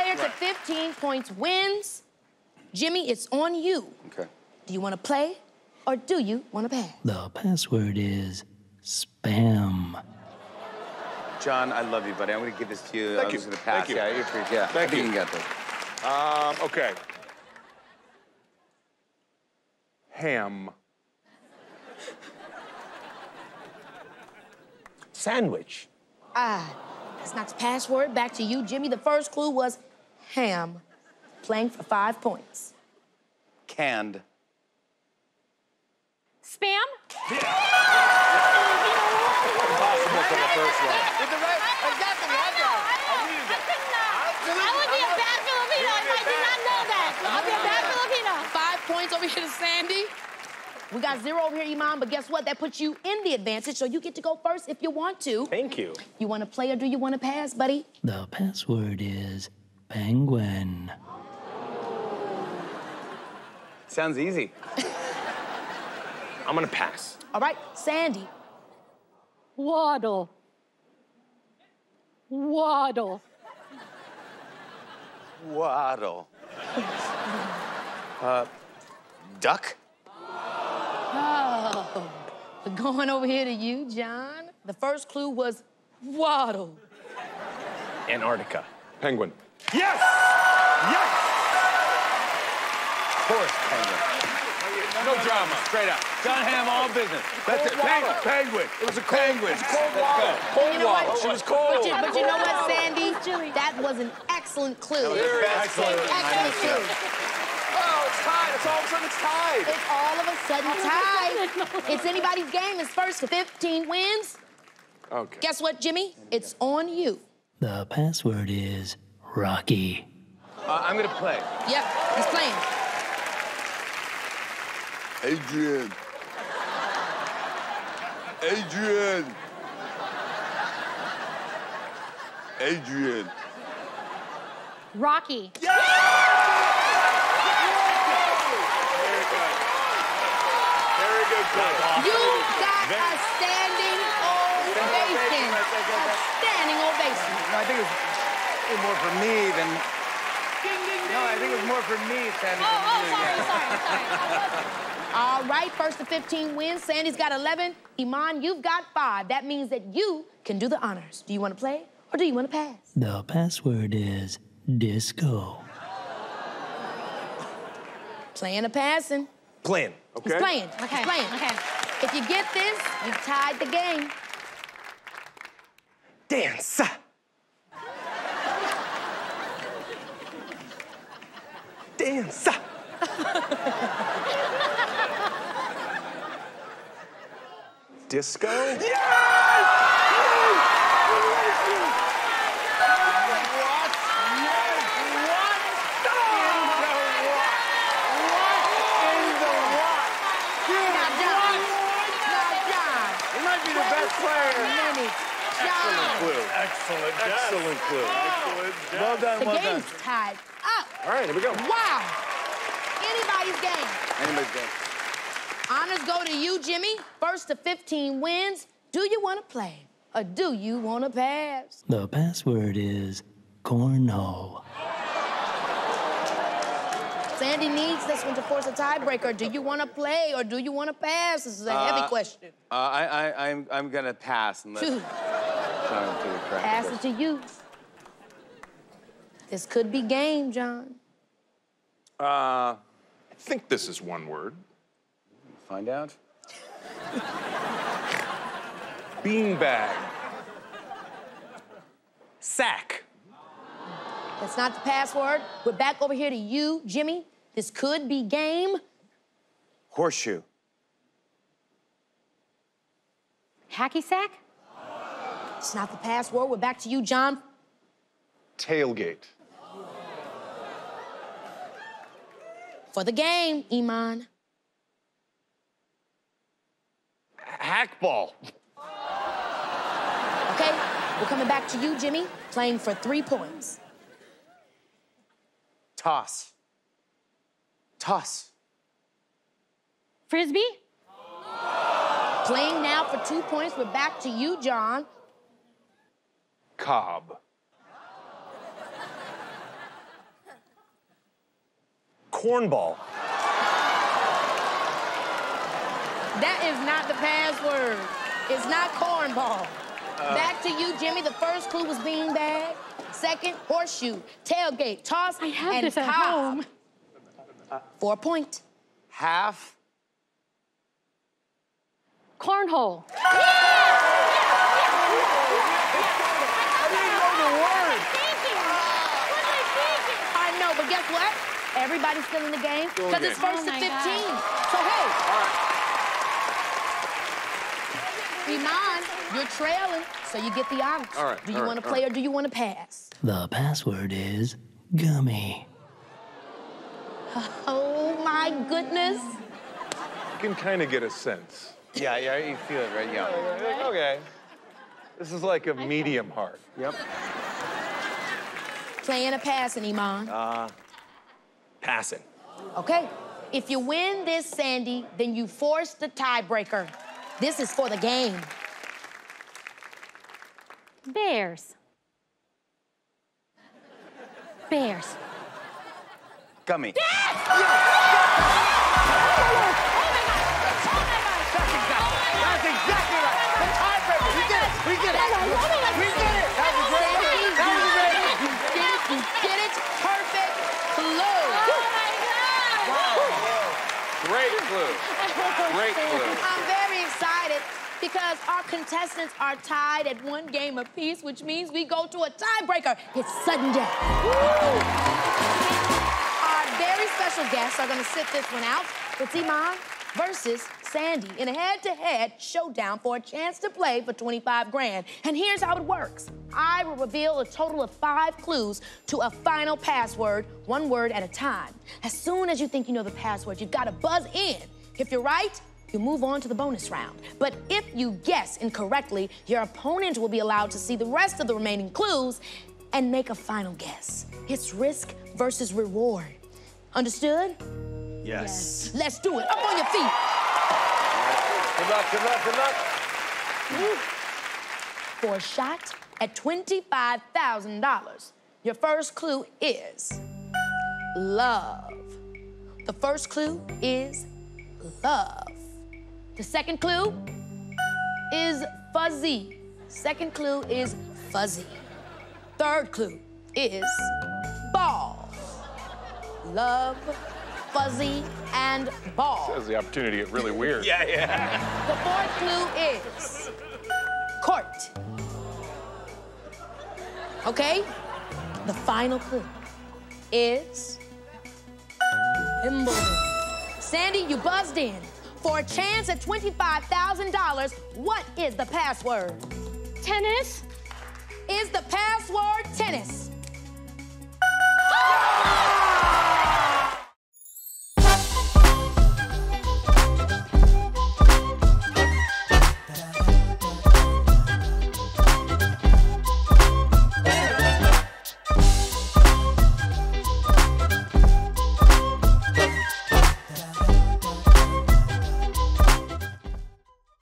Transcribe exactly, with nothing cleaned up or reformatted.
player to fifteen points wins. Jimmy, it's on you. Okay. Do you want to play or do you want to pass? The password is spam. John, I love you, buddy. I'm going to give this to you. Thank I'm you. just going to pass. Thank you. Yeah, you're free. Yeah, Thank I think you. you can get this. Um, okay. Ham. Sandwich. Ah, that's not the password. Back to you, Jimmy. The first clue was ham. Playing for five points. Canned. Spam? Impossible for the first one. With the right, exactly, right there. I would be a bad Filipino if I did not know that. I'll be a bad Filipino. Five points over here to Sandy. We got zero over here, Iman, but guess what? That puts you in the advantage, so you get to go first if you want to. Thank you. You want to play or do you want to pass, buddy? The password is penguin. Sounds easy. I'm gonna pass. All right, Sandy. Waddle. Waddle. Waddle. uh, duck? Oh, we're going over here to you, John. The first clue was waddle. Antarctica. Penguin. Yes! Yes! Of course, penguin. No drama. Straight up. Jon Hamm, all business. That's it. Penguin. Penguin. It was a penguin. It's cold water. Cold You know water. what? She was cold. But you, but you know what, Sandy? That was an excellent clue. Very excellent. Excellent clue. Oh, it's tied. It's all of a sudden it's tied. It's all of a sudden tied. It's anybody's game. It's first to fifteen wins. Okay. Guess what, Jimmy? It's on you. The password is Rocky. Uh, I'm going to play. Yep, he's playing. Adrian. Adrian. Adrian. Rocky. Very good. Very good play. You got a standing ovation. A standing ovation. No, I think it was, it was more for me than... No, I think it was more for me, Sandy. Oh, than oh, you. sorry, Yeah. sorry, sorry. All right, first to fifteen wins. Sandy's got eleven. Iman, you've got five. That means that you can do the honors. Do you want to play or do you want to pass? The password is disco. Playing or passing? Playing. Okay. He's playing. Okay, He's playing. okay. If you get this, you've tied the game. Dance. Dance. Disco? Yes! He might be the best player. Excellent clue. Excellent. Excellent clue. Excellent. Well done, The well done. game's tied up. All right, here we go. Wow. Anybody's game. Anybody's game. Honors go to you, Jimmy. First to fifteen wins. Do you want to play or do you want to pass? The password is cornhole. Sandy needs this one to force a tiebreaker. Do you want to play or do you want to pass? This is a heavy Uh, question. Uh, I, I, I'm, I'm going to pass and let Two. John do the correct Pass question. it to you. This could be game, John. Uh, I think this is one word. Find out. Beanbag. Sack. That's not the password. We're back over here to you, Jimmy. This could be game. Horseshoe. Hacky sack? It's not the password. We're back to you, John. Tailgate. For the game, Iman. Hackball. Okay, we're coming back to you, Jimmy, playing for three points. Toss. Toss. Frisbee? Playing now for two points. We're back to you, John. Cob. cornball. That is not the password. It's not cornball. Uh, Back to you, Jimmy. The first clue was beanbag. Second, horseshoe, tailgate, toss, I have and this at cob. home. Four point. Half. Cornhole. I didn't know the word. I know, but guess what? Everybody's still in the game Still in because the it's game. first Oh to my fifteen. God. So, hey, All right. Iman, you're trailing, so you get the honors. All right, Do you all right, want to all play right. or do you want to pass? The password is gummy. Oh, my goodness. You can kind of get a sense. Yeah, yeah, you feel it, right? Yeah. Okay. This is like a medium hard. Yep. Playing or passing, Iman? Uh, passing. Okay. If you win this, Sandy, then you force the tiebreaker. This is for the game. Bears. Bears. Gummy. That's exactly right. The tiebreaker. We did it. We did it. We did it. That was great. That was great. You did it. You did it. Perfect clue. Great clue. Great clue. I'm very excited because our contestants are tied at one game apiece, which means we go to a tiebreaker. It's sudden death. Our very special guests are going to sit this one out. It's Iman versus Sandy in a head-to-head showdown for a chance to play for twenty-five grand. And here's how it works. I will reveal a total of five clues to a final password, one word at a time. As soon as you think you know the password, you've got to buzz in. If you're right, you move on to the bonus round. But if you guess incorrectly, your opponent will be allowed to see the rest of the remaining clues and make a final guess. It's risk versus reward. Understood? Yes. Let's do it. Up on your feet. Good luck, good luck, good luck. For a shot at twenty-five thousand dollars, your first clue is love. The first clue is love. The second clue is fuzzy. Second clue is fuzzy. Third clue is ball. Love, fuzzy, and ball. Has the opportunity to get really weird. Yeah, yeah. The fourth clue is court. Okay? The final clue is Wimbledon. Sandy, you buzzed in. For a chance at twenty-five thousand dollars, what is the password? Tennis. Is the password tennis?